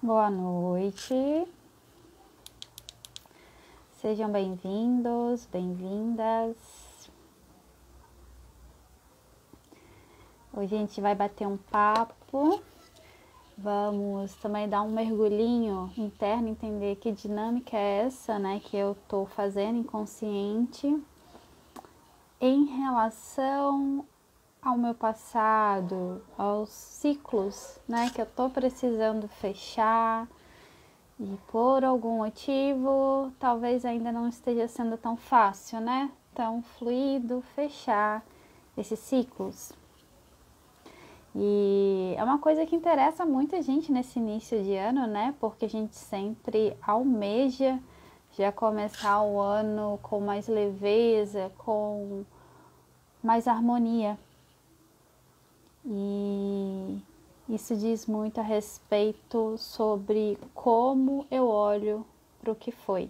Boa noite, sejam bem-vindos, bem-vindas. Hoje a gente vai bater um papo, vamos também dar um mergulhinho interno, entender que dinâmica é essa, né, que eu tô fazendo inconsciente em relação ao meu passado, aos ciclos, né, que eu tô precisando fechar. E por algum motivo, talvez ainda não esteja sendo tão fácil, né? Tão fluido fechar esses ciclos. E é uma coisa que interessa muita gente nesse início de ano, né? Porque a gente sempre almeja já começar o ano com mais leveza, com mais harmonia. E isso diz muito a respeito sobre como eu olho para o que foi.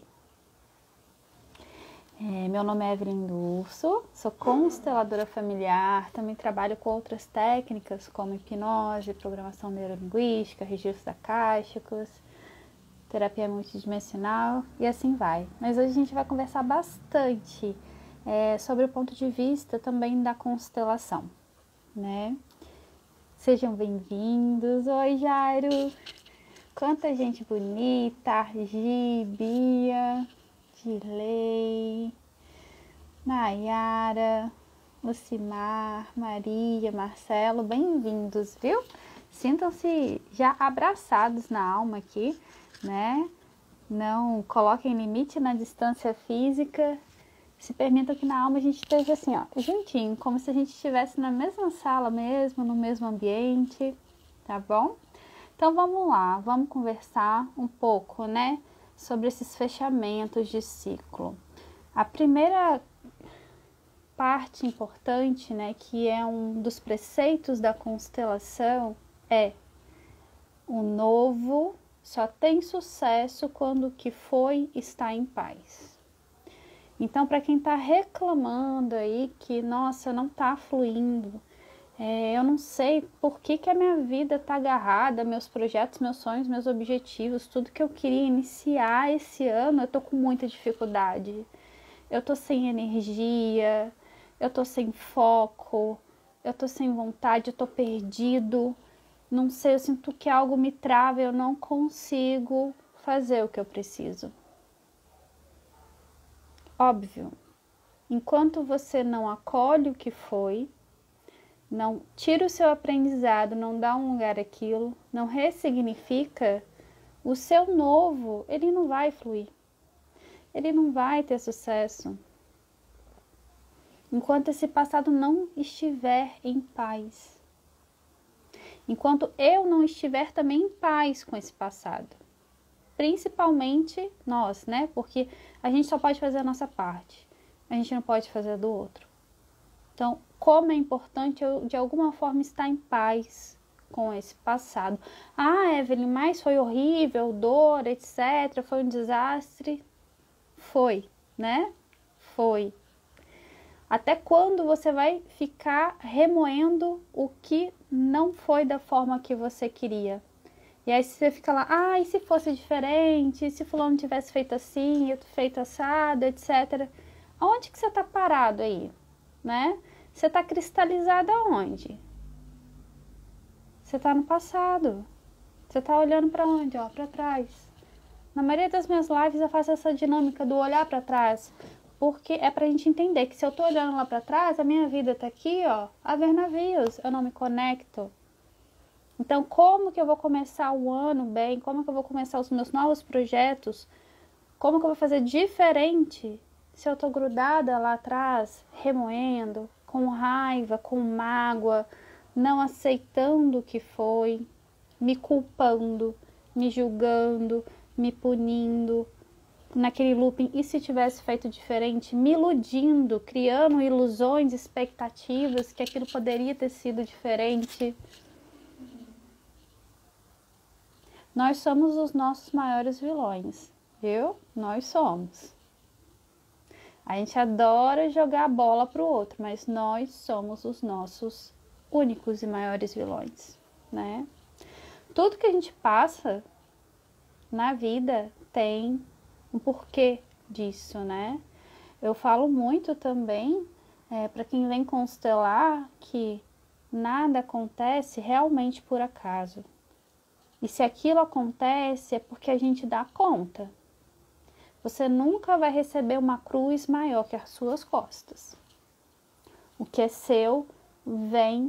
Meu nome é Evelyn Durso, sou consteladora familiar, também trabalho com outras técnicas como hipnose, programação neurolinguística, registros acásticos, terapia multidimensional e assim vai. Mas hoje a gente vai conversar bastante sobre o ponto de vista também da constelação, né? Sejam bem-vindos. Oi, Jairo. Quanta gente bonita. Argi, Bia, Dilei, Nayara, Lucimar, Maria, Marcelo. Bem-vindos, viu? Sintam-se já abraçados na alma aqui, né? Não coloquem limite na distância física. Se permitam que na alma a gente esteja assim, ó, juntinho, como se a gente estivesse na mesma sala mesmo, no mesmo ambiente, tá bom? Então vamos lá, vamos conversar um pouco, né, sobre esses fechamentos de ciclo. A primeira parte importante, né, que é um dos preceitos da constelação, é o novo só tem sucesso quando o que foi está em paz. Então, para quem está reclamando aí que, nossa, não está fluindo, eu não sei por que a minha vida está agarrada, meus projetos, meus sonhos, meus objetivos, tudo que eu queria iniciar esse ano, eu tô com muita dificuldade. Eu tô sem energia, eu tô sem foco, eu tô sem vontade, eu tô perdido. Não sei, eu sinto que algo me trava, eu não consigo fazer o que eu preciso. Óbvio, enquanto você não acolhe o que foi, não tira o seu aprendizado, não dá um lugar àquilo, não ressignifica, o seu novo, ele não vai fluir. Ele não vai ter sucesso. Enquanto esse passado não estiver em paz. Enquanto eu não estiver também em paz com esse passado. Principalmente nós, né? Porque a gente só pode fazer a nossa parte. A gente não pode fazer a do outro. Então, como é importante eu, de alguma forma, estar em paz com esse passado. Ah, Evelyn, mas foi horrível, dor, etc. Foi um desastre. Foi, né? Foi. Até quando você vai ficar remoendo o que não foi da forma que você queria? E aí você fica lá, ah, e se fosse diferente? E se fulano tivesse feito assim, eu feito assado, etc. Onde que você está parado aí? Né? Você está cristalizado aonde? Você está no passado. Você está olhando para onde? Ó, para trás. Na maioria das minhas lives eu faço essa dinâmica do olhar para trás, porque é pra gente entender que se eu tô olhando lá para trás, a minha vida tá aqui, ó, a ver navios, eu não me conecto. Então, como que eu vou começar o ano bem? Como que eu vou começar os meus novos projetos? Como que eu vou fazer diferente se eu tô grudada lá atrás, remoendo, com raiva, com mágoa, não aceitando o que foi, me culpando, me julgando, me punindo, naquele looping, e se tivesse feito diferente, me iludindo, criando ilusões, expectativas que aquilo poderia ter sido diferente. Nós somos os nossos maiores vilões, viu? Nós somos. A gente adora jogar a bola pro outro, mas nós somos os nossos únicos e maiores vilões, né? Tudo que a gente passa na vida tem um porquê disso, né? Eu falo muito também para quem vem constelar que nada acontece realmente por acaso. E se aquilo acontece é porque a gente dá conta. Você nunca vai receber uma cruz maior que as suas costas. O que é seu vem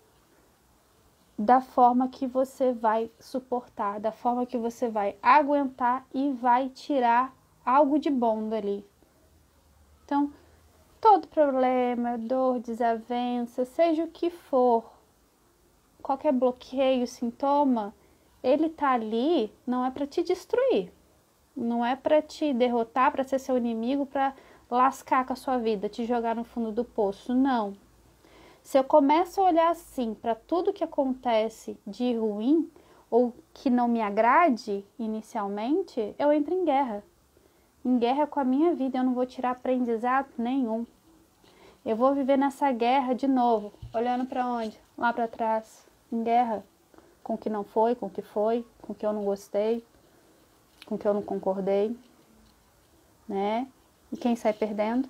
da forma que você vai suportar, da forma que você vai aguentar e vai tirar algo de bom dali. Então, todo problema, dor, desavença, seja o que for, qualquer bloqueio, sintoma, ele tá ali não é para te destruir, não é para te derrotar, para ser seu inimigo, para lascar com a sua vida, te jogar no fundo do poço, não. Se eu começo a olhar assim para tudo que acontece de ruim ou que não me agrade inicialmente, eu entro em guerra com a minha vida, eu não vou tirar aprendizado nenhum. Eu vou viver nessa guerra de novo, olhando para onde? Lá para trás, em guerra com o que não foi, com o que foi, com o que eu não gostei, com o que eu não concordei, né? E quem sai perdendo?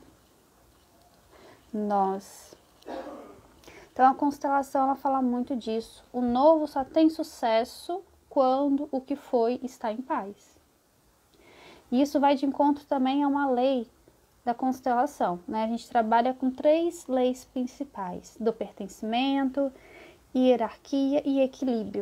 Nós. Então a constelação ela fala muito disso. O novo só tem sucesso quando o que foi está em paz. E isso vai de encontro também a uma lei da constelação, né? A gente trabalha com 3 leis principais: do pertencimento, hierarquia e equilíbrio.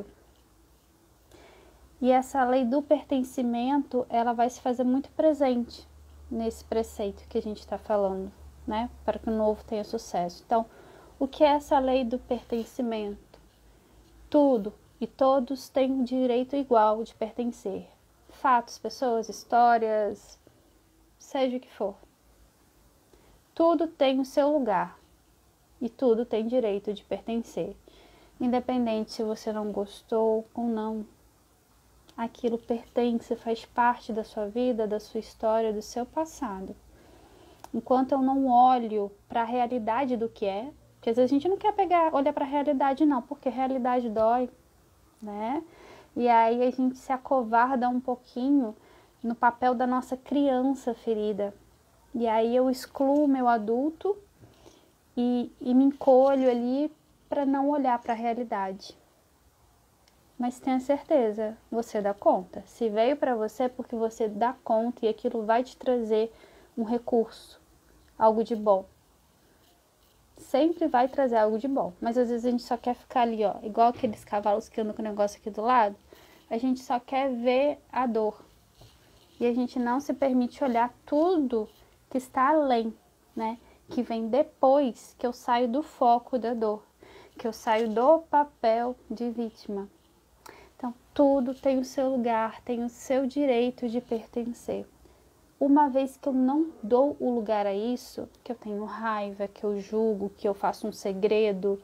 E essa lei do pertencimento, ela vai se fazer muito presente nesse preceito que a gente está falando, né? Para que o novo tenha sucesso. Então, o que é essa lei do pertencimento? Tudo e todos têm um direito igual de pertencer. Fatos, pessoas, histórias, seja o que for. Tudo tem o seu lugar e tudo tem direito de pertencer. Independente se você não gostou ou não. Aquilo pertence, faz parte da sua vida, da sua história, do seu passado. Enquanto eu não olho para a realidade do que é, porque às vezes a gente não quer olhar para a realidade não, porque a realidade dói, né? E aí a gente se acovarda um pouquinho no papel da nossa criança ferida. E aí eu excluo o meu adulto e me encolho ali para não olhar para a realidade. Mas tenha certeza, você dá conta. Se veio para você é porque você dá conta e aquilo vai te trazer um recurso, algo de bom. Sempre vai trazer algo de bom. Mas às vezes a gente só quer ficar ali, ó, igual aqueles cavalos que andam com o negócio aqui do lado. A gente só quer ver a dor. E a gente não se permite olhar tudo que está além, né? Que vem depois que eu saio do foco da dor, que eu saio do papel de vítima. Então, tudo tem o seu lugar, tem o seu direito de pertencer. Uma vez que eu não dou o lugar a isso, que eu tenho raiva, que eu julgo, que eu faço um segredo,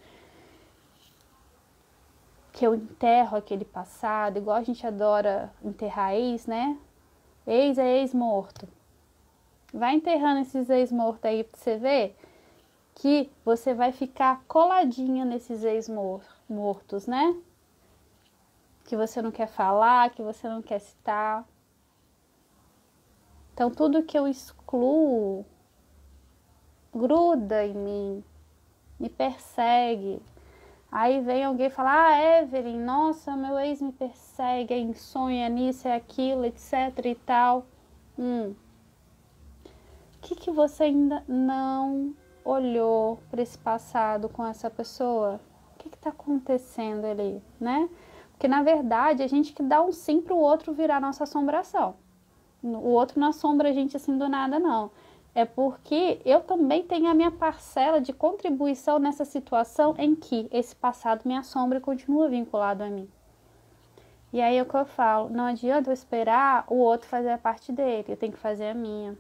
que eu enterro aquele passado, igual a gente adora enterrar ex, né? Ex é ex-morto. Vai enterrando esses ex-mortos aí pra você ver que você vai ficar coladinha nesses ex-mortos, né? Que você não quer falar, que você não quer citar. Então, tudo que eu excluo gruda em mim, me persegue. Aí vem alguém falar, Evelyn, nossa, meu ex me persegue, é insônia, é nisso, é aquilo, etc e tal. O que você ainda não olhou para esse passado com essa pessoa? O que está acontecendo ali, né? Porque, na verdade, a gente que dá um sim para o outro virar nossa assombração. O outro não assombra a gente assim do nada, não. É porque eu também tenho a minha parcela de contribuição nessa situação em que esse passado me assombra e continua vinculado a mim. E aí é o que eu falo, não adianta eu esperar o outro fazer a parte dele, eu tenho que fazer a minha.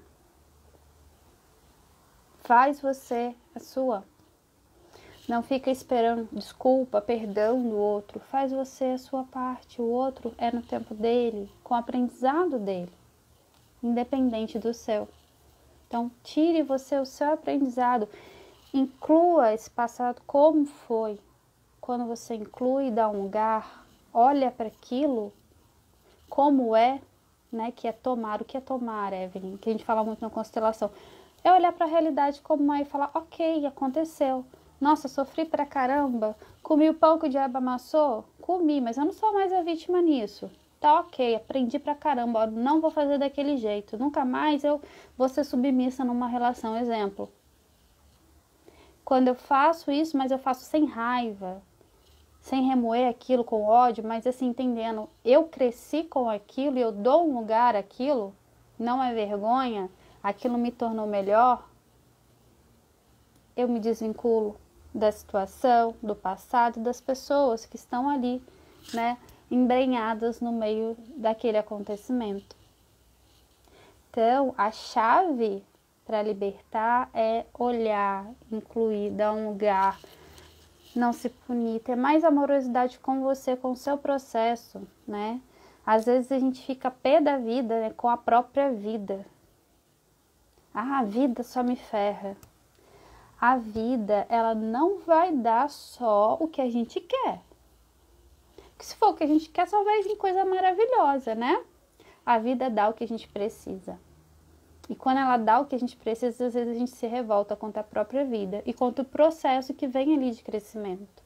Faz você a sua. Não fica esperando desculpa, perdão do outro. Faz você a sua parte. O outro é no tempo dele, com o aprendizado dele, independente do seu. Então, tire você o seu aprendizado. Inclua esse passado como foi. Quando você inclui e dá um lugar, olha para aquilo como é, né? Que é tomar. O que é tomar, Evelyn? Que a gente fala muito na constelação. É olhar para a realidade como é e falar, ok, aconteceu. Nossa, sofri pra caramba. Comi o pão que o diabo amassou? Comi, mas eu não sou mais a vítima nisso. Tá ok, aprendi pra caramba, não vou fazer daquele jeito. Nunca mais eu vou ser submissa numa relação. Exemplo. Quando eu faço isso, mas eu faço sem raiva, sem remoer aquilo com ódio, mas assim, entendendo, eu cresci com aquilo e eu dou um lugar àquilo, não é vergonha, aquilo me tornou melhor, eu me desvinculo da situação, do passado, das pessoas que estão ali, né, embrenhadas no meio daquele acontecimento. Então, a chave para libertar é olhar, incluir, dar um lugar, não se punir, ter mais amorosidade com você, com o seu processo, né? Às vezes a gente fica pé da vida, né, com a própria vida. Ah, a vida só me ferra. A vida, ela não vai dar só o que a gente quer. Porque se for o que a gente quer, só vai vir coisa maravilhosa, né? A vida dá o que a gente precisa. E quando ela dá o que a gente precisa, às vezes a gente se revolta contra a própria vida e contra o processo que vem ali de crescimento.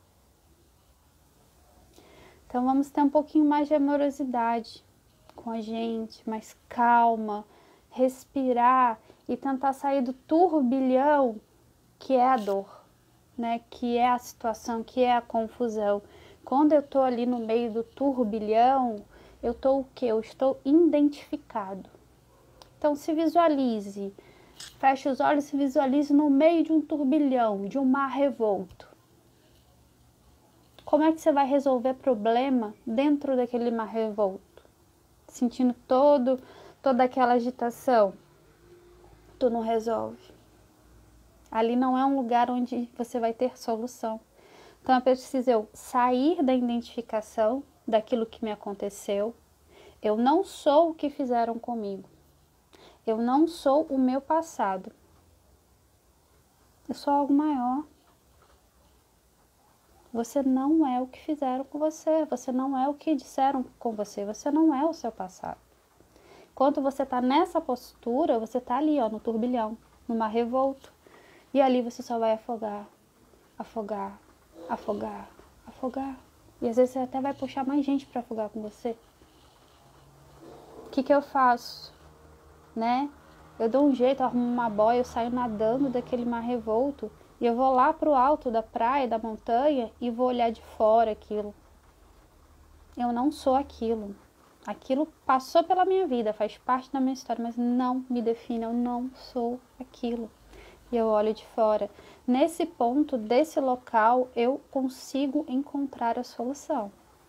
Então vamos ter um pouquinho mais de amorosidade com a gente, mais calma, respirar e tentar sair do turbilhão que é a dor, né? Que é a situação, que é a confusão. Quando eu estou ali no meio do turbilhão, eu estou o quê? Eu estou identificado. Então se visualize, feche os olhos e se visualize no meio de um turbilhão, de um mar revolto. Como é que você vai resolver problema dentro daquele mar revolto? Sentindo toda aquela agitação? Tu não resolve. Ali não é um lugar onde você vai ter solução. Então é preciso eu sair da identificação daquilo que me aconteceu. Eu não sou o que fizeram comigo. Eu não sou o meu passado. Eu sou algo maior. Você não é o que fizeram com você. Você não é o que disseram com você. Você não é o seu passado. Enquanto você está nessa postura, você está ali, ó, no turbilhão, no mar revolto. E ali você só vai afogar, afogar, afogar, afogar. E às vezes você até vai puxar mais gente para afogar com você. O que eu faço? Né? Eu dou um jeito, eu arrumo uma boia, eu saio nadando daquele mar revolto e eu vou lá pro alto da praia, da montanha e vou olhar de fora aquilo. Eu não sou aquilo. Aquilo passou pela minha vida, faz parte da minha história, mas não me define, eu não sou aquilo. E eu olho de fora. Nesse ponto, desse local, eu consigo encontrar a solução.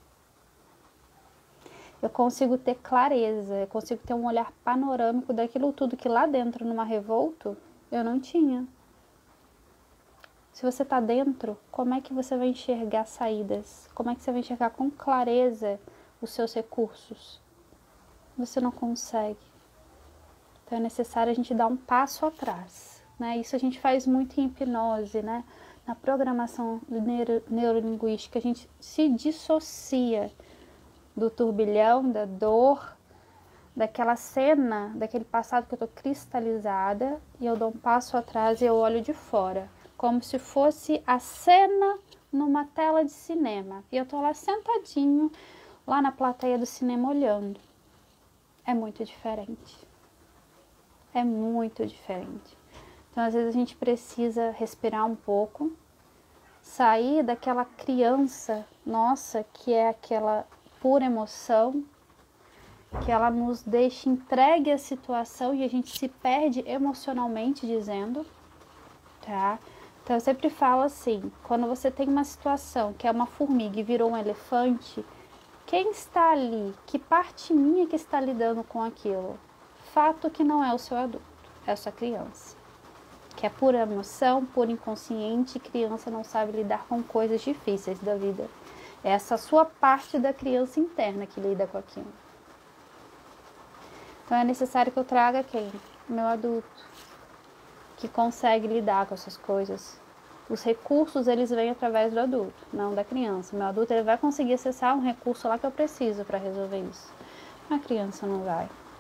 Eu consigo ter clareza, eu consigo ter um olhar panorâmico daquilo tudo que lá dentro, numa revolto, eu não tinha. Se você está dentro, como é que você vai enxergar saídas? Como é que você vai enxergar com clareza os seus recursos? Você não consegue. Então é necessário a gente dar um passo atrás, né? Isso a gente faz muito em hipnose, né? Na programação neurolinguística, a gente se dissocia do turbilhão, da dor, daquela cena, daquele passado que eu estou cristalizada, e eu dou um passo atrás e eu olho de fora, como se fosse a cena numa tela de cinema. E eu estou lá sentadinho, lá na plateia do cinema olhando. É muito diferente. É muito diferente. Então, às vezes a gente precisa respirar um pouco, sair daquela criança nossa, que é aquela pura emoção, que ela nos deixa entregue à situação e a gente se perde emocionalmente dizendo, tá? Então eu sempre falo assim, quando você tem uma situação que é uma formiga e virou um elefante, quem está ali? Que parte minha que está lidando com aquilo? Fato que não é o seu adulto, é a sua criança. Que é pura emoção, pura inconsciente, criança não sabe lidar com coisas difíceis da vida. É essa sua parte da criança interna que lida com aquilo. Então é necessário que eu traga quem? O meu adulto, que consegue lidar com essas coisas. Os recursos, eles vêm através do adulto, não da criança. O meu adulto, ele vai conseguir acessar um recurso lá que eu preciso para resolver isso. A criança não vai.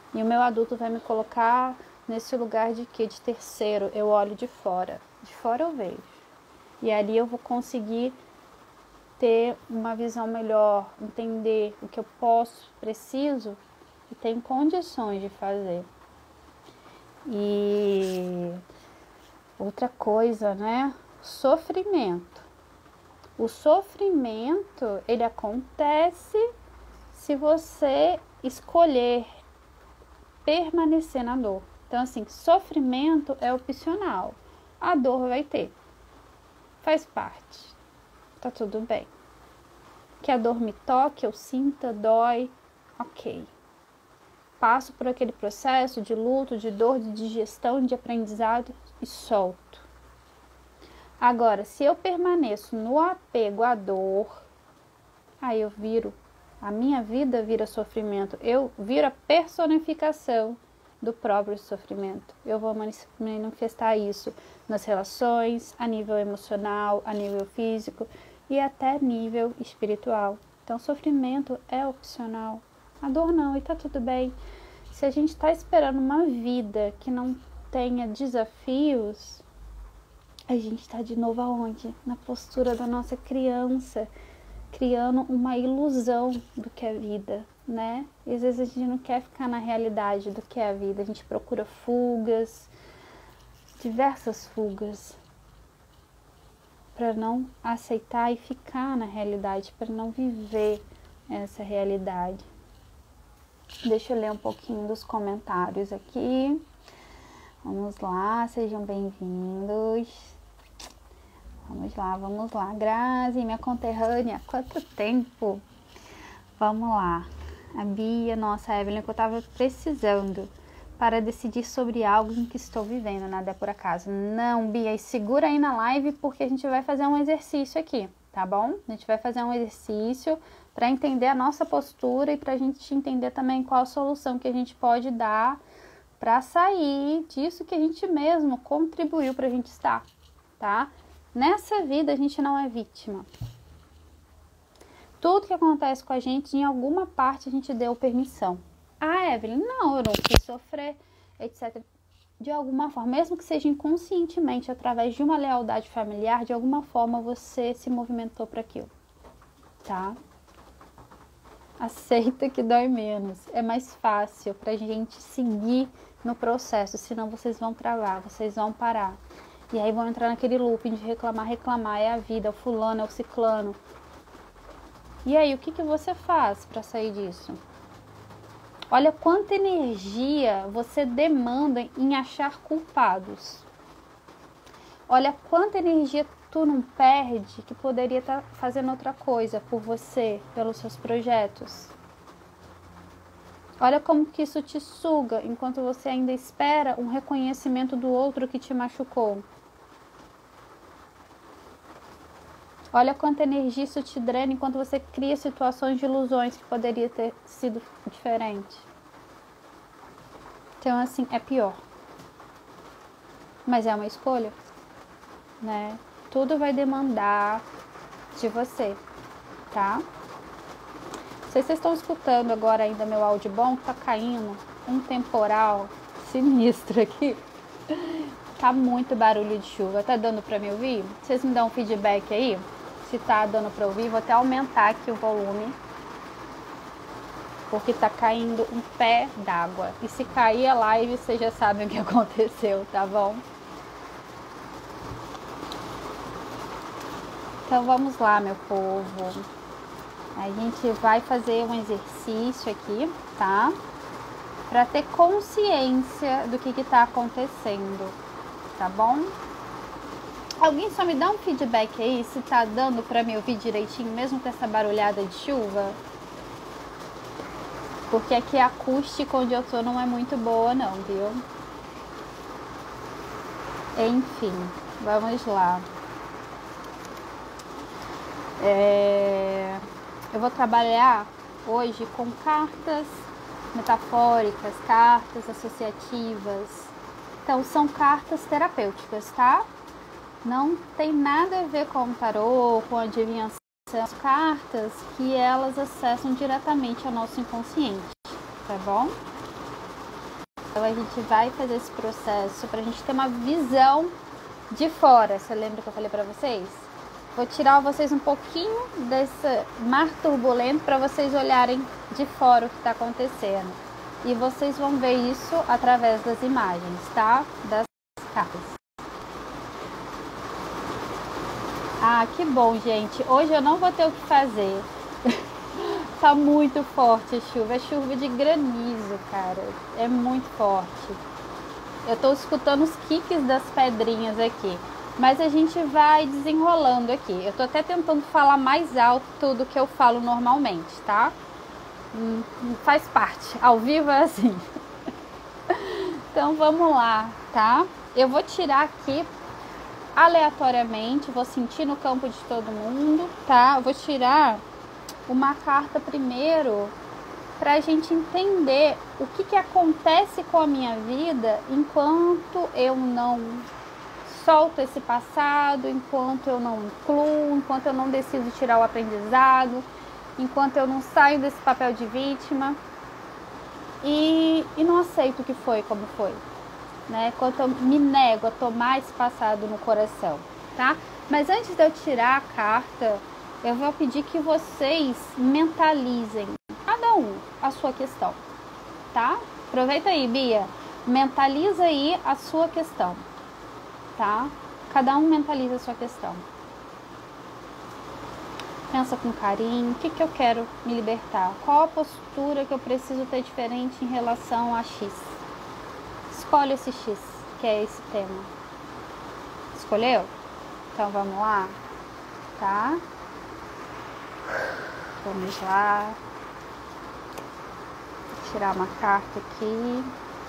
E o meu adulto vai me colocar nesse lugar de quê? De terceiro. Eu olho de fora. De fora eu vejo. E ali eu vou conseguir ter uma visão melhor, entender o que eu posso, preciso e tenho condições de fazer. E outra coisa, né? Sofrimento. O sofrimento, ele acontece se você escolher permanecer na dor. Então, assim, sofrimento é opcional. A dor vai ter. Faz parte. Tá tudo bem. Que a dor me toque, eu sinta, dói, ok. Passo por aquele processo de luto, de dor, de digestão, de aprendizado e solto. Agora, se eu permaneço no apego à dor, aí eu viro, a minha vida vira sofrimento, eu viro a personificação do próprio sofrimento. Eu vou manifestar isso nas relações, a nível emocional, a nível físico e até nível espiritual. Então, sofrimento é opcional. A dor não, e tá tudo bem. Se a gente está esperando uma vida que não tenha desafios, a gente está de novo aonde? Na postura da nossa criança, criando uma ilusão do que é vida, né? E às vezes a gente não quer ficar na realidade do que é a vida, a gente procura fugas, diversas fugas, para não aceitar e ficar na realidade, para não viver essa realidade. Deixa eu ler um pouquinho dos comentários aqui. Vamos lá, sejam bem-vindos. Vamos lá. Grazi, minha conterrânea, quanto tempo? Vamos lá. A Bia, nossa, Evelyn, que eu tava precisando para decidir sobre algo em que estou vivendo, nada é por acaso. Não, Bia, segura aí na live porque a gente vai fazer um exercício aqui, tá bom? A gente vai fazer um exercício para entender a nossa postura e para a gente entender também qual a solução que a gente pode dar para sair disso que a gente mesmo contribuiu para a gente estar, tá? Nessa vida a gente não é vítima. Tudo que acontece com a gente, em alguma parte a gente deu permissão. Ah, Evelyn, não, eu não quis sofrer, etc. De alguma forma, mesmo que seja inconscientemente, através de uma lealdade familiar, de alguma forma você se movimentou para aquilo, tá? Aceita que dói menos. É mais fácil pra gente seguir no processo, senão vocês vão travar, vocês vão parar. E aí vão entrar naquele looping de reclamar, é a vida, é o fulano, é o ciclano. E aí, o que você faz para sair disso? Olha quanta energia você demanda em achar culpados. Olha quanta energia tu não perde que poderia estar fazendo outra coisa por você, pelos seus projetos. Olha como que isso te suga enquanto você ainda espera um reconhecimento do outro que te machucou. Olha quanta energia isso te drena enquanto você cria situações de ilusões que poderia ter sido diferente. Então, assim, é pior. Mas é uma escolha, né? Tudo vai demandar de você, tá? Não sei se vocês estão escutando agora ainda meu áudio bom, tá caindo um temporal sinistro aqui. Tá muito barulho de chuva, tá dando pra me ouvir? Vocês me dão um feedback aí? Se tá dando pra ouvir, vou até aumentar aqui o volume. Porque tá caindo um pé d'água. E se cair a live, vocês já sabem o que aconteceu, tá bom? Então vamos lá, meu povo. A gente vai fazer um exercício aqui, tá? Pra ter consciência do que tá acontecendo, tá bom? Alguém só me dá um feedback aí se tá dando pra me ouvir direitinho, mesmo com essa barulhada de chuva? Porque aqui a acústica onde eu tô não é muito boa não, viu? Enfim, vamos lá. Eu vou trabalhar hoje com cartas metafóricas, cartas associativas. Então, são cartas terapêuticas, tá? Não tem nada a ver com o tarô, com a adivinhação. São cartas que elas acessam diretamente ao nosso inconsciente, tá bom? Então a gente vai fazer esse processo pra gente ter uma visão de fora. Você lembra que eu falei pra vocês? Vou tirar vocês um pouquinho desse mar turbulento para vocês olharem de fora o que está acontecendo. E vocês vão ver isso através das imagens, tá? Das cartas. Ah, que bom, gente. Hoje eu não vou ter o que fazer. Tá muito forte a chuva. É chuva de granizo, cara. É muito forte. Eu tô escutando os kicks das pedrinhas aqui. Mas a gente vai desenrolando aqui. Eu tô até tentando falar mais alto do que eu falo normalmente, tá? Faz parte. Ao vivo é assim. Então vamos lá, tá? Eu vou tirar aqui aleatoriamente. Vou sentir no campo de todo mundo, tá? Eu vou tirar uma carta primeiro pra gente entender o que acontece com a minha vida enquanto eu não solto esse passado, enquanto eu não incluo, enquanto eu não decido tirar o aprendizado, enquanto eu não saio desse papel de vítima e não aceito o que foi, como foi, né? Enquanto eu me nego a tomar esse passado no coração, tá? Mas antes de eu tirar a carta, eu vou pedir que vocês mentalizem, cada um, a sua questão, tá? Aproveita aí, Bia, mentaliza aí a sua questão. Tá? Cada um mentaliza a sua questão. Pensa com carinho, o que eu quero me libertar? Qual a postura que eu preciso ter diferente em relação a X? Escolhe esse X, que é esse tema. Escolheu? Então vamos lá, tá? Vamos lá. Vou tirar uma carta aqui.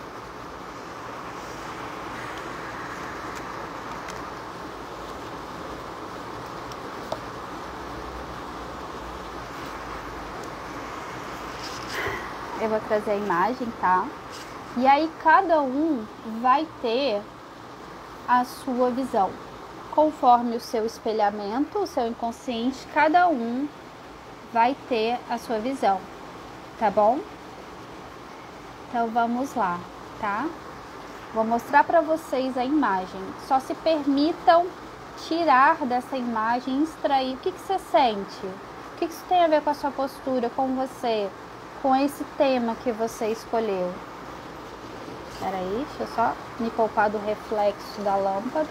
Eu vou trazer a imagem, tá? E aí cada um vai ter a sua visão. Conforme o seu espelhamento, o seu inconsciente, cada um vai ter a sua visão, tá bom? Então vamos lá, tá? Vou mostrar para vocês a imagem. Só se permitam tirar dessa imagem, extrair o que você sente. O que isso tem a ver com a sua postura, com você, com esse tema que você escolheu. Espera aí, deixa eu só me poupar do reflexo da lâmpada.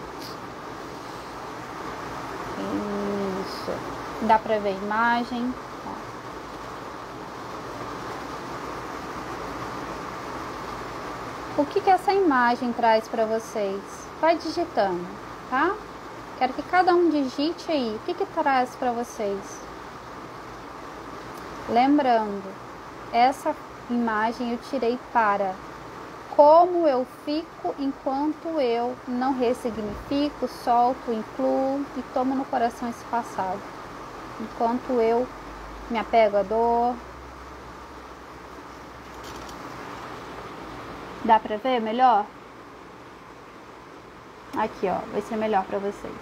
Isso. Dá pra ver a imagem. O que essa imagem traz pra vocês? Vai digitando, tá? Quero que cada um digite aí. O que traz pra vocês? Lembrando, essa imagem eu tirei para como eu fico enquanto eu não ressignifico, solto, incluo e tomo no coração esse passado. Enquanto eu me apego à dor. Dá pra ver melhor? Aqui, ó, vai ser melhor pra vocês.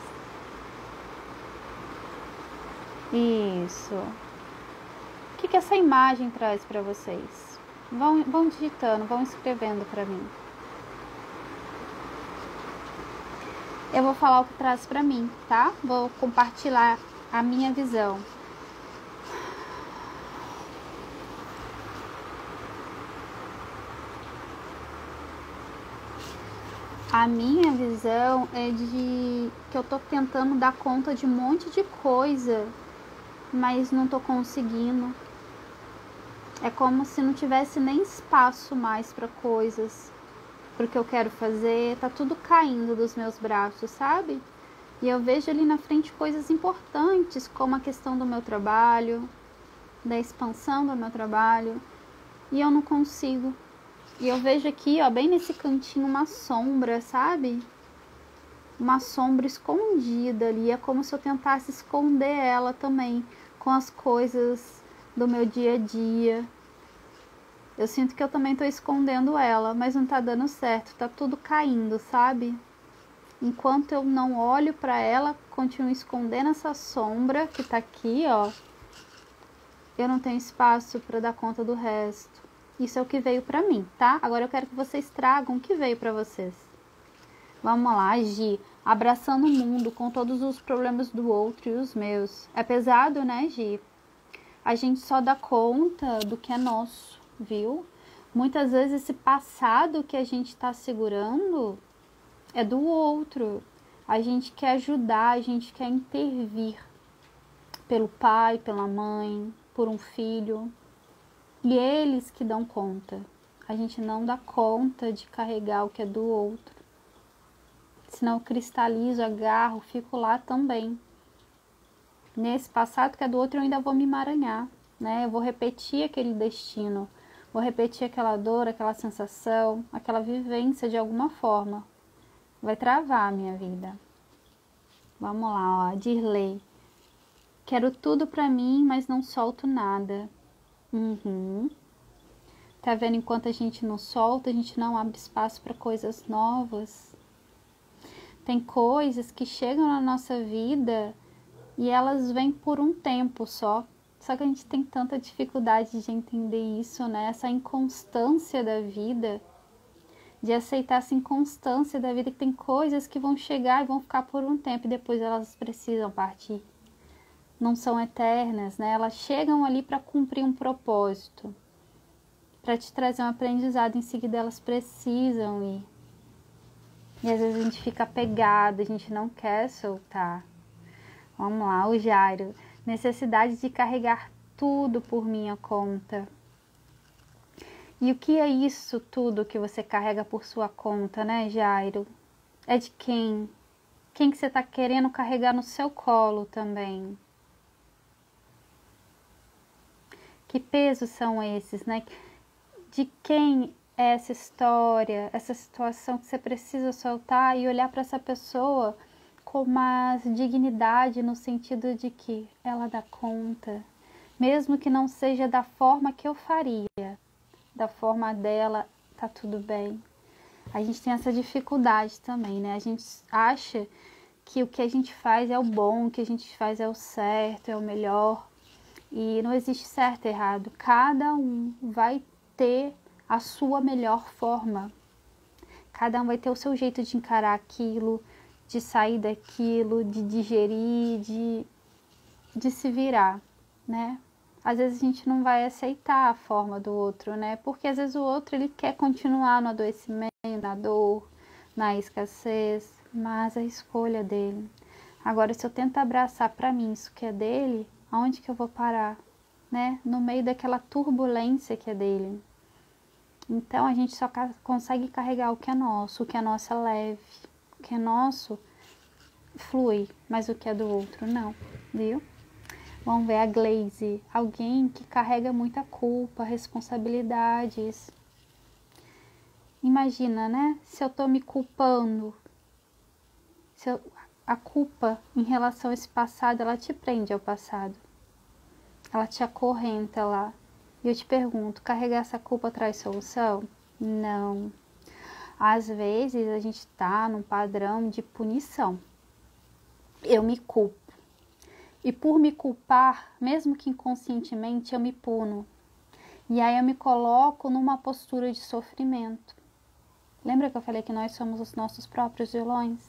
Isso. O que essa imagem traz para vocês? Vão digitando, vão escrevendo para mim. Eu vou falar o que traz para mim, tá? Vou compartilhar a minha visão. A minha visão é de que eu tô tentando dar conta de um monte de coisa, mas não tô conseguindo. É como se não tivesse nem espaço mais para coisas, porque eu quero fazer, tá tudo caindo dos meus braços, sabe? E eu vejo ali na frente coisas importantes, como a questão do meu trabalho, da expansão do meu trabalho, e eu não consigo. E eu vejo aqui, ó, bem nesse cantinho, uma sombra, sabe? Uma sombra escondida ali, é como se eu tentasse esconder ela também, com as coisas do meu dia a dia. Eu sinto que eu também tô escondendo ela, mas não tá dando certo, tá tudo caindo, sabe? Enquanto eu não olho para ela, continuo escondendo essa sombra que tá aqui, ó. Eu não tenho espaço para dar conta do resto. Isso é o que veio pra mim, tá? Agora eu quero que vocês tragam o que veio pra vocês. Vamos lá, Gi. Abraçando o mundo com todos os problemas do outro e os meus. É pesado, né, Gi? A gente só dá conta do que é nosso, viu? Muitas vezes esse passado que a gente tá segurando é do outro. A gente quer ajudar, a gente quer intervir pelo pai, pela mãe, por um filho. E eles que dão conta. A gente não dá conta de carregar o que é do outro. Senão eu cristalizo, agarro, fico lá também. Nesse passado que é do outro eu ainda vou me emaranhar, né? Eu vou repetir aquele destino. Vou repetir aquela dor, aquela sensação, aquela vivência de alguma forma. Vai travar a minha vida. Vamos lá, ó. Dirley. Quero tudo pra mim, mas não solto nada. Tá vendo? Enquanto a gente não solta, a gente não abre espaço para coisas novas. Tem coisas que chegam na nossa vida e elas vêm por um tempo só. Só que a gente tem tanta dificuldade de entender isso, né? Essa inconstância da vida, de aceitar essa inconstância da vida, que tem coisas que vão chegar e vão ficar por um tempo e depois elas precisam partir. Não são eternas, né? Elas chegam ali para cumprir um propósito, para te trazer um aprendizado, em seguida elas precisam ir. E às vezes a gente fica apegado, a gente não quer soltar. Vamos lá, o Jairo. Necessidade de carregar tudo por minha conta. E o que é isso tudo que você carrega por sua conta, né, Jairo? É de quem? Quem que você está querendo carregar no seu colo também? Que pesos são esses, né? De quem é essa história, essa situação que você precisa soltar e olhar para essa pessoa com mais dignidade, no sentido de que ela dá conta, mesmo que não seja da forma que eu faria, da forma dela, tá tudo bem. A gente tem essa dificuldade também, né? A gente acha que o que a gente faz é o bom, o que a gente faz é o certo, é o melhor. E não existe certo e errado. Cada um vai ter a sua melhor forma. Cada um vai ter o seu jeito de encarar aquilo, de sair daquilo, de digerir, de se virar, né? Às vezes a gente não vai aceitar a forma do outro, né? Porque às vezes o outro ele quer continuar no adoecimento, na dor, na escassez, mas a escolha dele. Agora, se eu tento abraçar para mim isso que é dele, aonde que eu vou parar, né? No meio daquela turbulência que é dele. Então, a gente só consegue carregar o que é nosso é leve, o que é nosso flui, mas o que é do outro não, viu? Vamos ver a Glaze, alguém que carrega muita culpa, responsabilidades. Imagina, né? Se eu tô me culpando, a culpa em relação a esse passado, ela te prende ao passado. Ela te acorrenta lá. E eu te pergunto, carregar essa culpa traz solução? Não. Às vezes a gente tá num padrão de punição. Eu me culpo. E por me culpar, mesmo que inconscientemente, eu me puno. E aí eu me coloco numa postura de sofrimento. Lembra que eu falei que nós somos os nossos próprios vilões?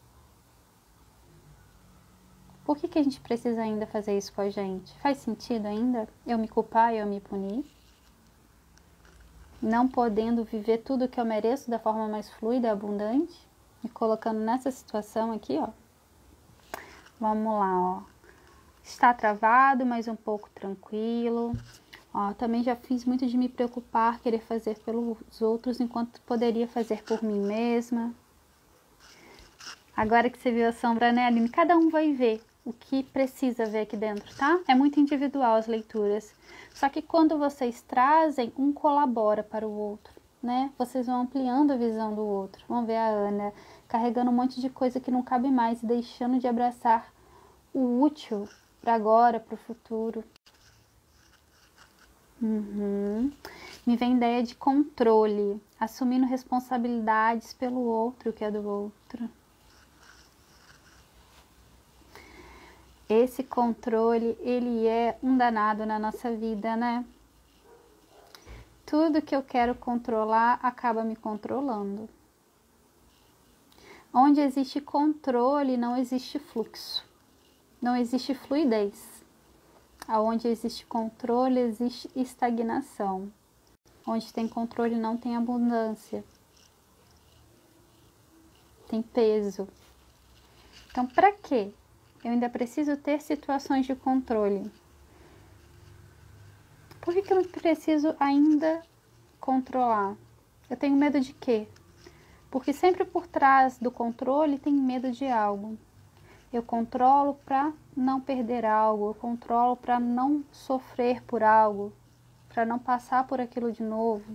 Por que a gente precisa ainda fazer isso com a gente? Faz sentido ainda eu me culpar e eu me punir? Não podendo viver tudo que eu mereço da forma mais fluida e abundante? Me colocando nessa situação aqui, ó. Vamos lá, ó. Está travado, mas um pouco tranquilo. Ó, também já fiz muito de me preocupar, querer fazer pelos outros enquanto poderia fazer por mim mesma. Agora que você viu a sombra, né, Aline? Cada um vai ver o que precisa ver aqui dentro, tá? É muito individual as leituras. Só que quando vocês trazem, um colabora para o outro, né? Vocês vão ampliando a visão do outro. Vamos ver a Ana carregando um monte de coisa que não cabe mais e deixando de abraçar o útil para agora, para o futuro. Me vem ideia de controle, assumindo responsabilidades pelo outro que é do outro. Esse controle, ele é um danado na nossa vida, né? tudo que eu quero controlar acaba me controlando. Onde existe controle, não existe fluxo, não existe fluidez. Onde existe controle, existe estagnação. Onde tem controle, não tem abundância. Tem peso. Então, para quê? Eu ainda preciso ter situações de controle. Por que eu preciso ainda controlar? Eu tenho medo de quê? Porque sempre por trás do controle tem medo de algo. Eu controlo para não perder algo, eu controlo para não sofrer por algo, para não passar por aquilo de novo.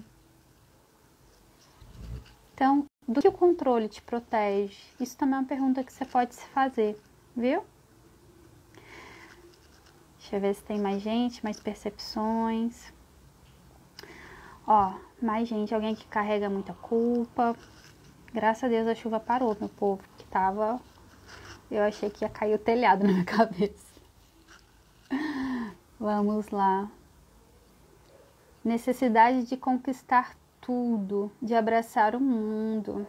Então, do que o controle te protege? Isso também é uma pergunta que você pode se fazer, viu? Deixa eu ver se tem mais gente, mais percepções. Ó, mais gente, alguém que carrega muita culpa. Graças a Deus a chuva parou, meu povo, que tava... Eu achei que ia cair o telhado na minha cabeça. Vamos lá. Necessidade de conquistar tudo, de abraçar o mundo.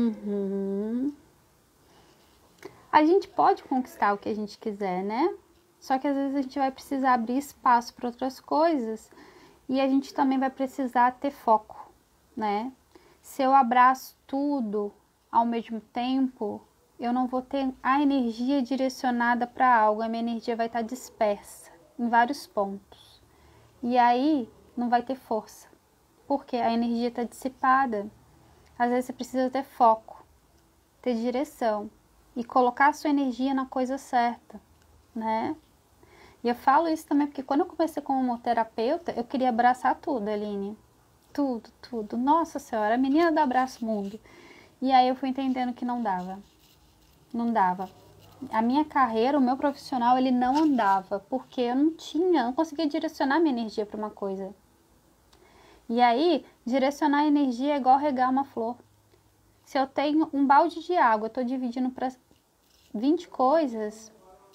A gente pode conquistar o que a gente quiser, né? Só que às vezes a gente vai precisar abrir espaço para outras coisas e a gente também vai precisar ter foco, né? Se eu abraço tudo ao mesmo tempo, eu não vou ter a energia direcionada para algo, a minha energia vai estar dispersa em vários pontos. E aí não vai ter força, porque a energia está dissipada. Às vezes você precisa ter foco, ter direção e colocar a sua energia na coisa certa, né? E eu falo isso também porque quando eu comecei como terapeuta, eu queria abraçar tudo, Aline. Tudo, tudo. Nossa Senhora, a menina do abraço mundo. E aí eu fui entendendo que não dava. Não dava. A minha carreira, o meu profissional, ele não andava, porque eu não conseguia direcionar minha energia para uma coisa. E aí, direcionar a energia é igual regar uma flor. Se eu tenho um balde de água, eu estou dividindo para 20 coisas,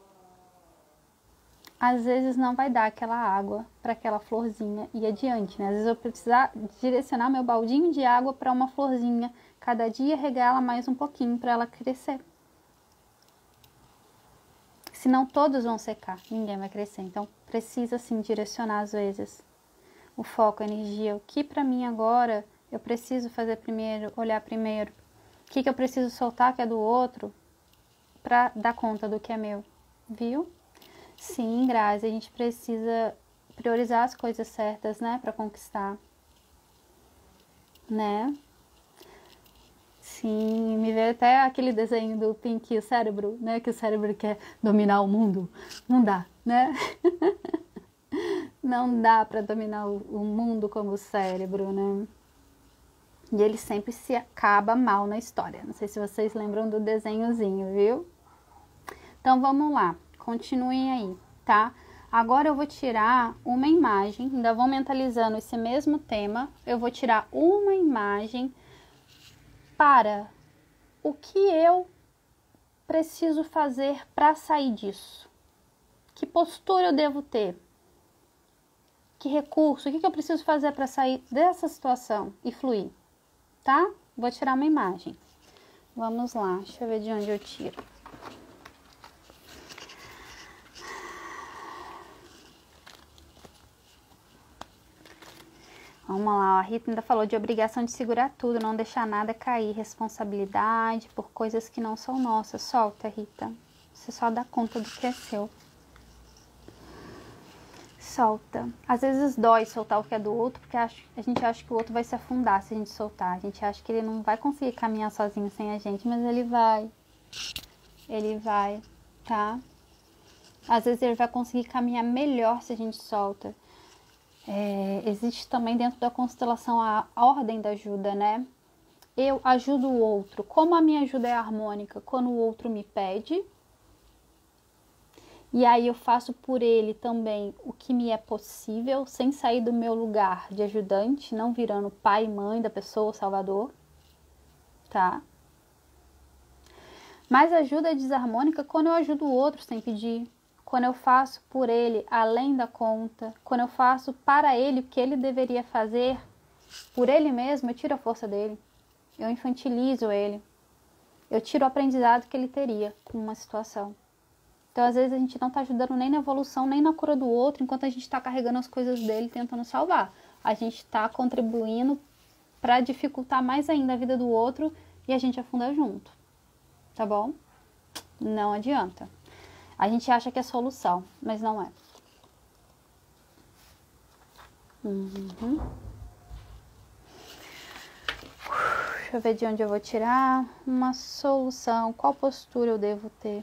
às vezes não vai dar aquela água para aquela florzinha ir adiante, né? Às vezes eu precisar direcionar meu baldinho de água para uma florzinha, cada dia regar ela mais um pouquinho para ela crescer. Senão todos vão secar, ninguém vai crescer. Então precisa sim direcionar às vezes o foco, a energia. O que para mim agora eu preciso fazer primeiro, olhar primeiro. O que eu preciso soltar que é do outro para dar conta do que é meu, viu? Sim, Grazi, a gente precisa priorizar as coisas certas, né, para conquistar, né? Sim, me veio até aquele desenho do Pinky, o cérebro, né, que o cérebro quer dominar o mundo. Não dá, né? Não dá para dominar o mundo como o cérebro, né? E ele sempre se acaba mal na história. Não sei se vocês lembram do desenhozinho, viu? Então vamos lá, continuem aí, tá? Agora eu vou tirar uma imagem, ainda vou mentalizando esse mesmo tema. Eu vou tirar uma imagem para o que eu preciso fazer para sair disso. Que postura eu devo ter? Que recurso? O que eu preciso fazer para sair dessa situação e fluir? Tá? Vou tirar uma imagem. Vamos lá, deixa eu ver de onde eu tiro. Vamos lá, a Rita ainda falou de obrigação de segurar tudo, não deixar nada cair, responsabilidade por coisas que não são nossas. Solta, Rita. Você só dá conta do que é seu. Solta. Às vezes dói soltar o que é do outro, porque a gente acha que o outro vai se afundar se a gente soltar. A gente acha que ele não vai conseguir caminhar sozinho sem a gente, mas ele vai. Ele vai, tá? Às vezes ele vai conseguir caminhar melhor se a gente solta. Existe também dentro da constelação a ordem da ajuda, né? Eu ajudo o outro. Como a minha ajuda é harmônica? Quando o outro me pede, e aí eu faço por ele também o que me é possível, sem sair do meu lugar de ajudante, não virando pai e mãe da pessoa, salvador, tá? Mas a ajuda é desarmônica quando eu ajudo o outro sem pedir. Quando eu faço por ele além da conta, quando eu faço para ele o que ele deveria fazer por ele mesmo, eu tiro a força dele. Eu infantilizo ele. Eu tiro o aprendizado que ele teria com uma situação. Então, às vezes, a gente não está ajudando nem na evolução, nem na cura do outro, enquanto a gente está carregando as coisas dele, tentando salvar. A gente está contribuindo para dificultar mais ainda a vida do outro e a gente afunda junto. Tá bom? Não adianta. A gente acha que é solução, mas não é. Deixa eu ver de onde eu vou tirar uma solução. Qual postura eu devo ter?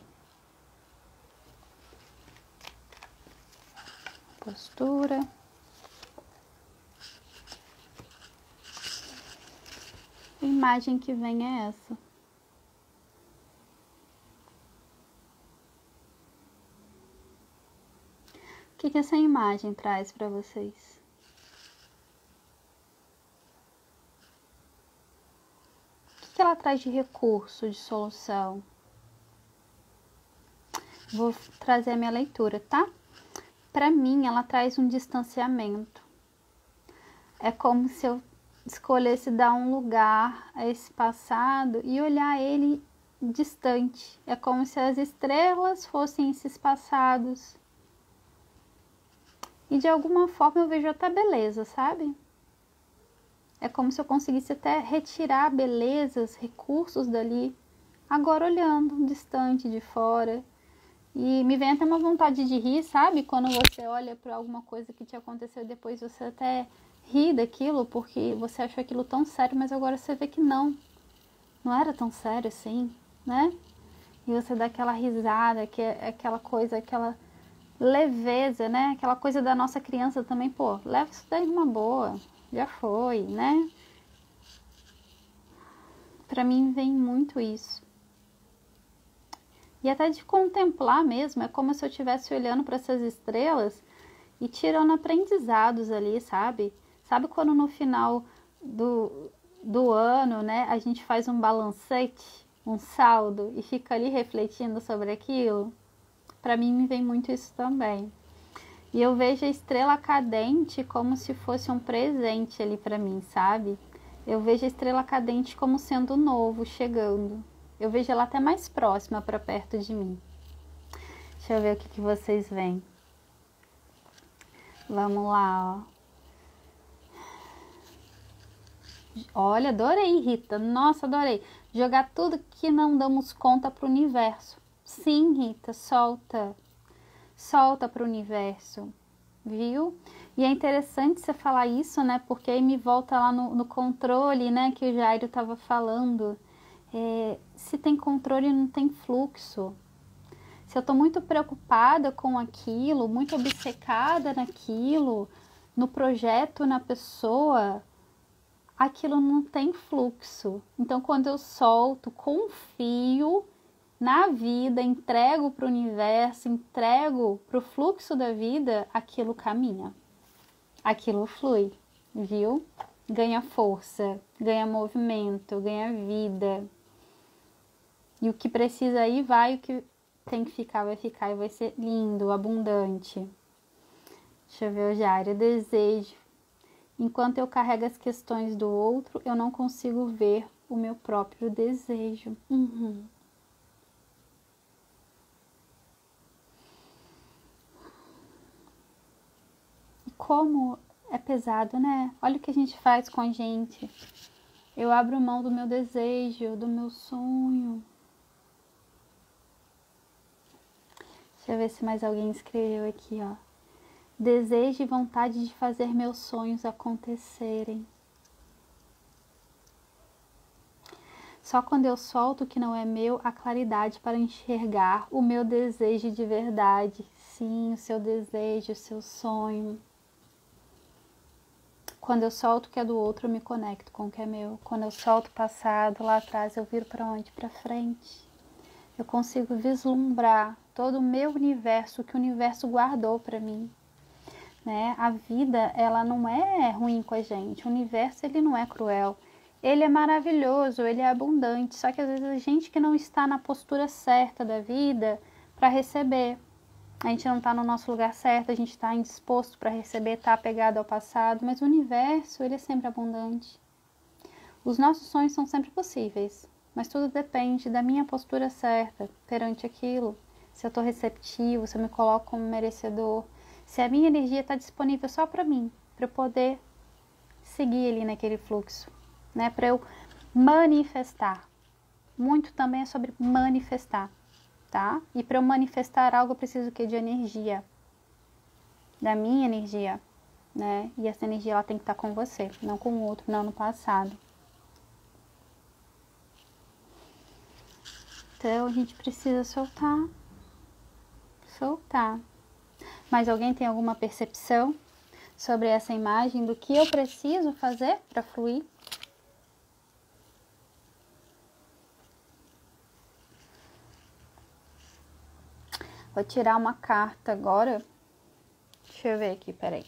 Postura. A imagem que vem é essa. O que essa imagem traz para vocês? O que ela traz de recurso, de solução? Vou trazer a minha leitura, tá? Para mim, ela traz um distanciamento. É como se eu escolhesse dar um lugar a esse passado e olhar ele distante. É como se as estrelas fossem esses passados. E de alguma forma eu vejo até beleza, sabe? É como se eu conseguisse até retirar belezas, recursos dali, agora olhando distante, de fora. E me vem até uma vontade de rir, sabe? Quando você olha para alguma coisa que te aconteceu e depois você até ri daquilo, porque você achou aquilo tão sério, mas agora você vê que não era tão sério assim, né? E você dá aquela risada, que é aquela coisa, aquela leveza, né? Aquela coisa da nossa criança também, pô, leva isso daí numa boa, já foi, né? Pra mim vem muito isso. E até de contemplar mesmo, é como se eu estivesse olhando para essas estrelas e tirando aprendizados ali, sabe? Sabe quando no final do ano, né, a gente faz um balancete, um saldo e fica ali refletindo sobre aquilo? Para mim me vem muito isso também. E eu vejo a estrela cadente como se fosse um presente ali para mim, sabe? Eu vejo a estrela cadente como sendo novo, chegando. Eu vejo ela até mais próxima para perto de mim. Deixa eu ver o que vocês veem. Vamos lá, ó. Olha, adorei, Rita. Nossa, adorei. Jogar tudo que não damos conta para o universo. Sim, Rita, solta. Solta para o universo, viu? E é interessante você falar isso, né? Porque aí me volta lá no controle, né? Que o Jairo estava falando. Se tem controle, não tem fluxo. Se eu estou muito preocupada com aquilo, muito obcecada naquilo, no projeto, na pessoa, aquilo não tem fluxo. Então, quando eu solto, confio na vida, entrego para o universo, entrego para o fluxo da vida, aquilo caminha, aquilo flui, viu? Ganha força, ganha movimento, ganha vida. E o que precisa ir vai, o que tem que ficar vai ficar e vai ser lindo, abundante. Deixa eu ver o Jairo, desejo. Enquanto eu carrego as questões do outro, eu não consigo ver o meu próprio desejo. Como é pesado, né? Olha o que a gente faz com a gente. Eu abro mão do meu desejo, do meu sonho. Deixa eu ver se mais alguém escreveu aqui, ó. Desejo e vontade de fazer meus sonhos acontecerem. Só quando eu solto o que não é meu, a claridade para enxergar o meu desejo de verdade. Sim, o seu desejo, o seu sonho. Quando eu solto o que é do outro, eu me conecto com o que é meu. Quando eu solto o passado, lá atrás, eu viro para onde? Para frente. Eu consigo vislumbrar todo o meu universo, o que o universo guardou para mim. Né? A vida, ela não é ruim com a gente. O universo, ele não é cruel. Ele é maravilhoso, ele é abundante. Só que às vezes a gente que não está na postura certa da vida para receber. a gente não está no nosso lugar certo, a gente está indisposto para receber, está apegado ao passado, mas o universo, ele é sempre abundante. Os nossos sonhos são sempre possíveis, mas tudo depende da minha postura certa perante aquilo. Se eu estou receptivo, se eu me coloco como merecedor, se a minha energia está disponível só para mim, para eu poder seguir ali naquele fluxo, né? Para eu manifestar. Muito também é sobre manifestar, tá? E para eu manifestar algo, eu preciso o quê? De energia. Da minha energia, né? E essa energia, ela tem que estar com você, não com o outro, não no passado. Então, a gente precisa soltar. Soltar. Mas alguém tem alguma percepção sobre essa imagem do que eu preciso fazer para fluir? Vou tirar uma carta agora. Deixa eu ver aqui, peraí.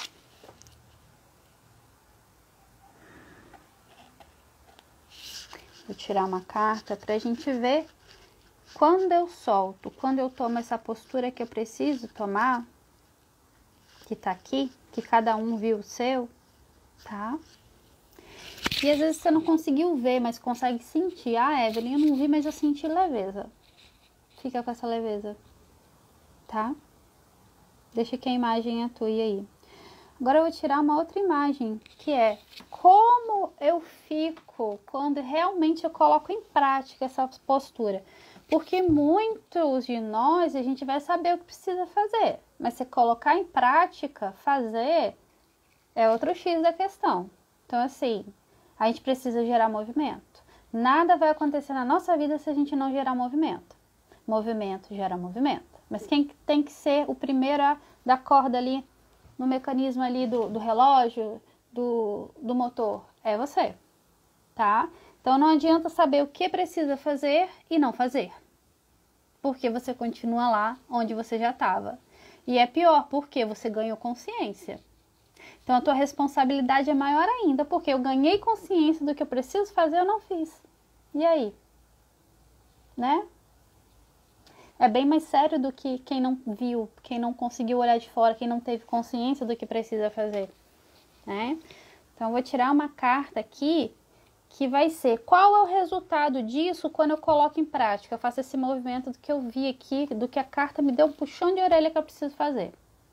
Vou tirar uma carta pra gente ver quando eu solto, quando eu tomo essa postura que eu preciso tomar, que tá aqui, que cada um viu o seu, tá? E às vezes você não conseguiu ver, mas consegue sentir. Ah, Evelyn, eu não vi, mas eu senti leveza. Fica com essa leveza, tá? Deixa que a imagem atue aí. Agora eu vou tirar uma outra imagem, que é como eu fico quando realmente eu coloco em prática essa postura. Porque muitos de nós, a gente vai saber o que precisa fazer, mas se colocar em prática, fazer, é outro X da questão. Então, assim, a gente precisa gerar movimento. Nada vai acontecer na nossa vida se a gente não gerar movimento. Movimento gera movimento. Mas quem tem que ser o primeiro a dar corda ali no mecanismo ali do relógio, do motor? É você, tá? Então não adianta saber o que precisa fazer e não fazer. Porque você continua lá onde você já estava. E é pior, porque você ganhou consciência. Então a tua responsabilidade é maior ainda, porque eu ganhei consciência do que eu preciso fazer, eu não fiz. E aí? Né? É bem mais sério do que quem não viu, quem não conseguiu olhar de fora, quem não teve consciência do que precisa fazer, né? Então, eu vou tirar uma carta aqui que vai ser qual é o resultado disso quando eu coloco em prática. Eu faço esse movimento do que eu vi aqui, do que a carta me deu um puxão de orelha que eu preciso fazer.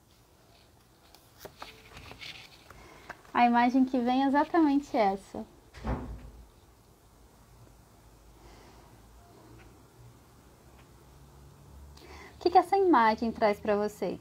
A imagem que vem é exatamente essa. O que essa imagem traz para vocês?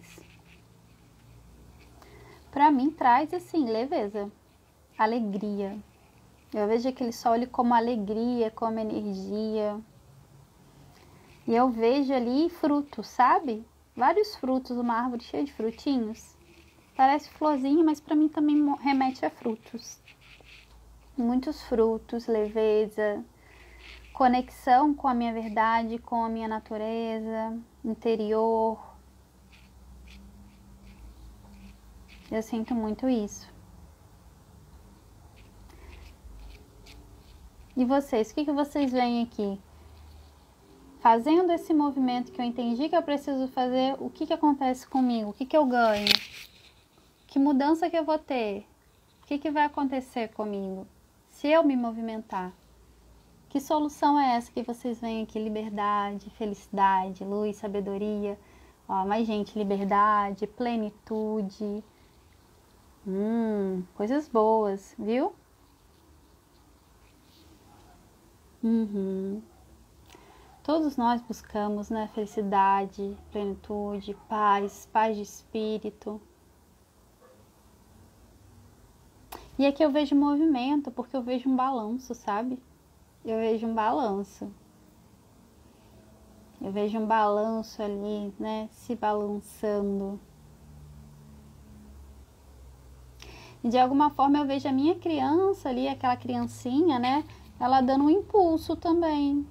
Para mim traz assim, leveza, alegria. Eu vejo aquele sol ali como alegria, como energia. E eu vejo ali frutos, sabe? Vários frutos, uma árvore cheia de frutinhos. Parece florzinha, mas para mim também remete a frutos. Muitos frutos, leveza, conexão com a minha verdade, com a minha natureza interior. Eu sinto muito isso. E vocês, o que vocês veem aqui? Fazendo esse movimento que eu entendi que eu preciso fazer, o que acontece comigo? O que eu ganho? Que mudança que eu vou ter? O que vai acontecer comigo se eu me movimentar? Que solução é essa que vocês veem aqui? Liberdade, felicidade, luz, sabedoria. Ó, mais gente, liberdade, plenitude. Coisas boas, viu? Todos nós buscamos, né? Felicidade, plenitude, paz, paz de espírito. E aqui eu vejo movimento, porque eu vejo um balanço, sabe? Eu vejo um balanço. Eu vejo um balanço ali, né? Se balançando. E de alguma forma eu vejo a minha criança ali, aquela criancinha, né? Ela dando um impulso também.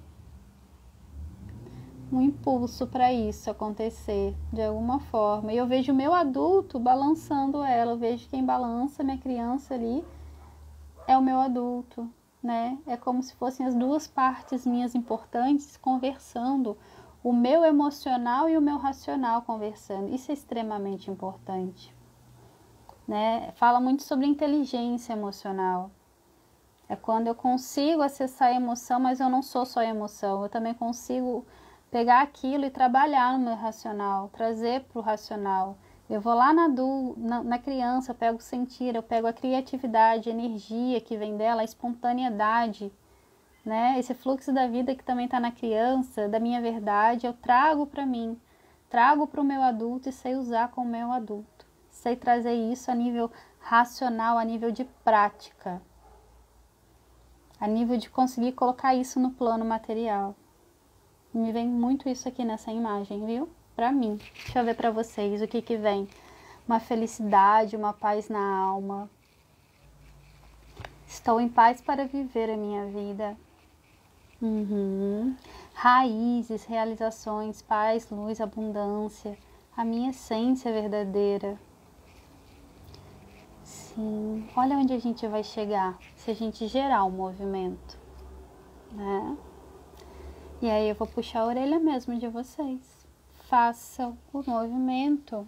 Um impulso para isso acontecer, de alguma forma. E eu vejo o meu adulto balançando ela. Eu vejo quem balança minha criança ali é o meu adulto, né? É como se fossem as duas partes minhas importantes conversando. o meu emocional e o meu racional conversando. Isso é extremamente importante, né? Fala muito sobre inteligência emocional. É quando eu consigo acessar a emoção, mas eu não sou só emoção. Eu também consigo pegar aquilo e trabalhar no meu racional, trazer para o racional. Eu vou lá na criança, eu pego o sentir, eu pego a criatividade, a energia que vem dela, a espontaneidade, né? Esse fluxo da vida que também está na criança, da minha verdade, eu trago para mim, trago para o meu adulto e sei usar com o meu adulto. Sei trazer isso a nível racional, a nível de prática, a nível de conseguir colocar isso no plano material. Me vem muito isso aqui nessa imagem, viu? Para mim. Deixa eu ver para vocês o que que vem. Uma felicidade, uma paz na alma. Estou em paz para viver a minha vida. Raízes, realizações, paz, luz, abundância. A minha essência verdadeira. Sim. Olha onde a gente vai chegar se a gente gerar um movimento, né? E aí eu vou puxar a orelha mesmo de vocês. Façam o movimento.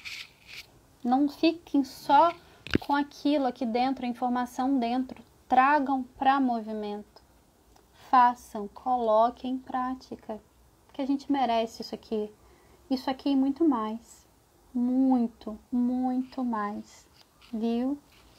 Não fiquem só com aquilo aqui dentro, a informação dentro. Tragam para movimento. Façam, coloquem em prática. Porque a gente merece isso aqui. Isso aqui e muito mais. Muito, muito mais. Viu?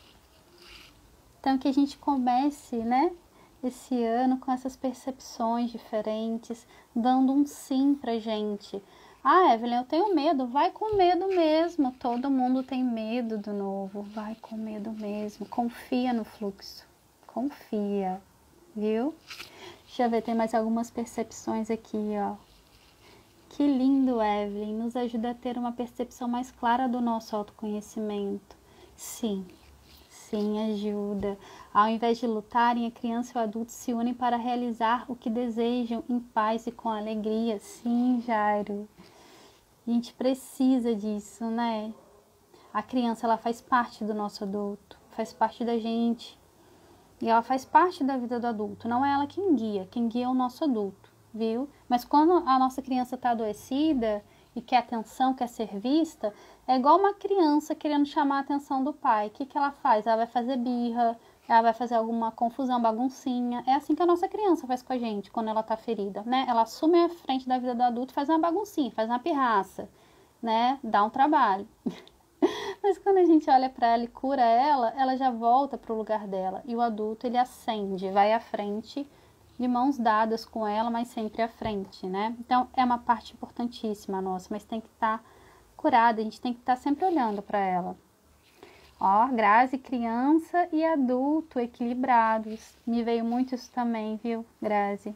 Então que a gente comece, né? Esse ano com essas percepções diferentes, dando um sim pra gente. Ah, Evelyn, eu tenho medo. Vai com medo mesmo. Todo mundo tem medo do novo. Vai com medo mesmo. Confia no fluxo. Confia, viu? Deixa eu ver, tem mais algumas percepções aqui, ó. Que lindo, Evelyn. Nos ajuda a ter uma percepção mais clara do nosso autoconhecimento. Sim. Sim, ajuda. Ao invés de lutarem, a criança e o adulto se unem para realizar o que desejam em paz e com alegria. Sim, Jairo. A gente precisa disso, né? A criança, ela faz parte do nosso adulto, faz parte da gente. E ela faz parte da vida do adulto. Não é ela quem guia é o nosso adulto, viu? Mas quando a nossa criança está adoecida e quer atenção, quer ser vista, é igual uma criança querendo chamar a atenção do pai. O que que ela faz? Ela vai fazer birra, ela vai fazer alguma confusão, baguncinha. É assim que a nossa criança faz com a gente quando ela tá ferida, né? Ela assume a frente da vida do adulto e faz uma baguncinha, faz uma pirraça, né? Dá um trabalho. Mas quando a gente olha para ela e cura ela, ela já volta para o lugar dela. E o adulto, ele acende, vai à frente, de mãos dadas com ela, mas sempre à frente, né? Então, é uma parte importantíssima nossa, mas tem que estar curada, a gente tem que estar sempre olhando para ela. Ó, Grazi, criança e adulto equilibrados. Me veio muito isso também, viu, Grazi?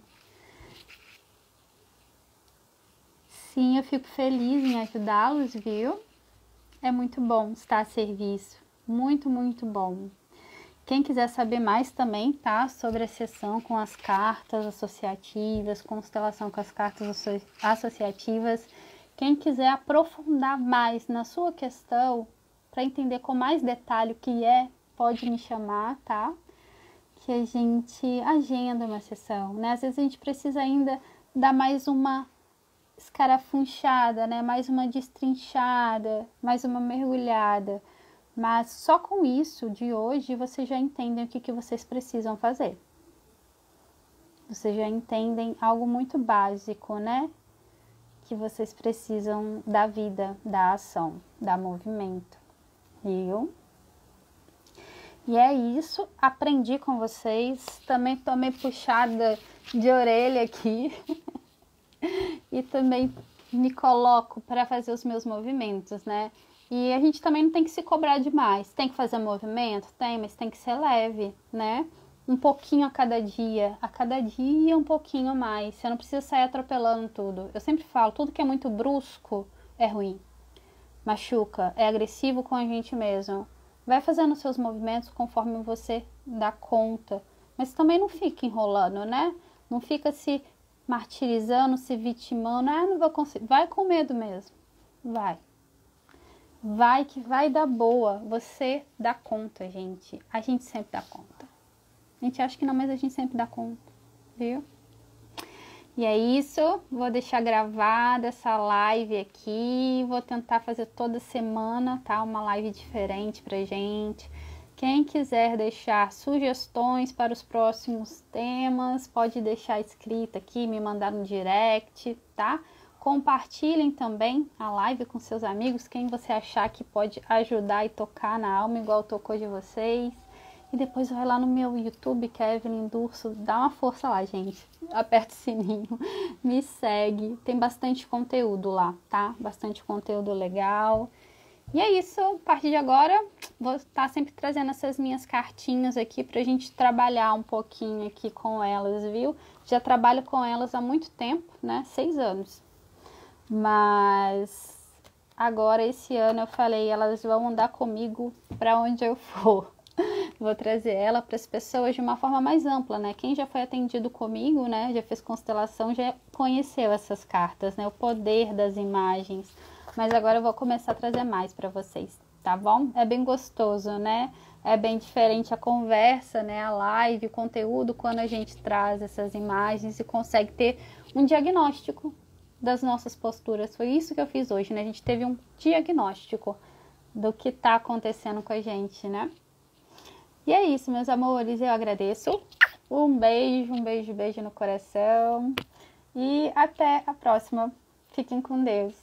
Sim, eu fico feliz em ajudá-los, viu? É muito bom estar a serviço. Muito, muito bom. Quem quiser saber mais também, tá? Sobre a sessão com as cartas associativas, constelação com as cartas associativas. Quem quiser aprofundar mais na sua questão, para entender com mais detalhe o que é, pode me chamar, tá? Que a gente agenda uma sessão, né? Às vezes a gente precisa ainda dar mais uma escarafunchada, né? Mais uma destrinchada, mais uma mergulhada. Mas só com isso de hoje vocês já entendem o que vocês precisam fazer. Vocês já entendem algo muito básico, né? Que vocês precisam da vida, da ação, da movimento, viu? E é isso, aprendi com vocês, também tomei puxada de orelha aqui e também me coloco para fazer os meus movimentos, né? E a gente também não tem que se cobrar demais. Tem que fazer movimento? Tem, mas tem que ser leve, né? Um pouquinho a cada dia um pouquinho mais. Você não precisa sair atropelando tudo. Eu sempre falo, tudo que é muito brusco é ruim. Machuca, é agressivo com a gente mesmo. Vai fazendo seus movimentos conforme você dá conta. Mas também não fica enrolando, né? Não fica se martirizando, se vitimando. Ah, não vou conseguir. Vai com medo mesmo. Vai. Vai que vai dar boa. Você dá conta, gente. A gente sempre dá conta. A gente acha que não, mas a gente sempre dá conta. Viu? E é isso, vou deixar gravada essa live aqui, vou tentar fazer toda semana, tá? Uma live diferente pra gente. Quem quiser deixar sugestões para os próximos temas, pode deixar escrito aqui, me mandar no direct, tá? Compartilhem também a live com seus amigos, quem você achar que pode ajudar e tocar na alma, igual tocou de vocês. E depois vai lá no meu YouTube, Kevin Durso, dá uma força lá, gente. Aperta o sininho, me segue. Tem bastante conteúdo lá, tá? Bastante conteúdo legal. E é isso, a partir de agora, vou estar sempre trazendo essas minhas cartinhas aqui pra gente trabalhar um pouquinho aqui com elas, viu? Já trabalho com elas há muito tempo, né? 6 anos. Mas agora, esse ano, eu falei, elas vão andar comigo pra onde eu for. Vou trazer ela para as pessoas de uma forma mais ampla, né? Quem já foi atendido comigo, né? Já fez constelação, já conheceu essas cartas, né? O poder das imagens. Mas agora eu vou começar a trazer mais para vocês, tá bom? É bem gostoso, né? É bem diferente a conversa, né? A live, o conteúdo, quando a gente traz essas imagens e consegue ter um diagnóstico das nossas posturas. Foi isso que eu fiz hoje, né? A gente teve um diagnóstico do que tá acontecendo com a gente, né? E é isso, meus amores, eu agradeço. Um beijo, beijo no coração. E até a próxima. Fiquem com Deus.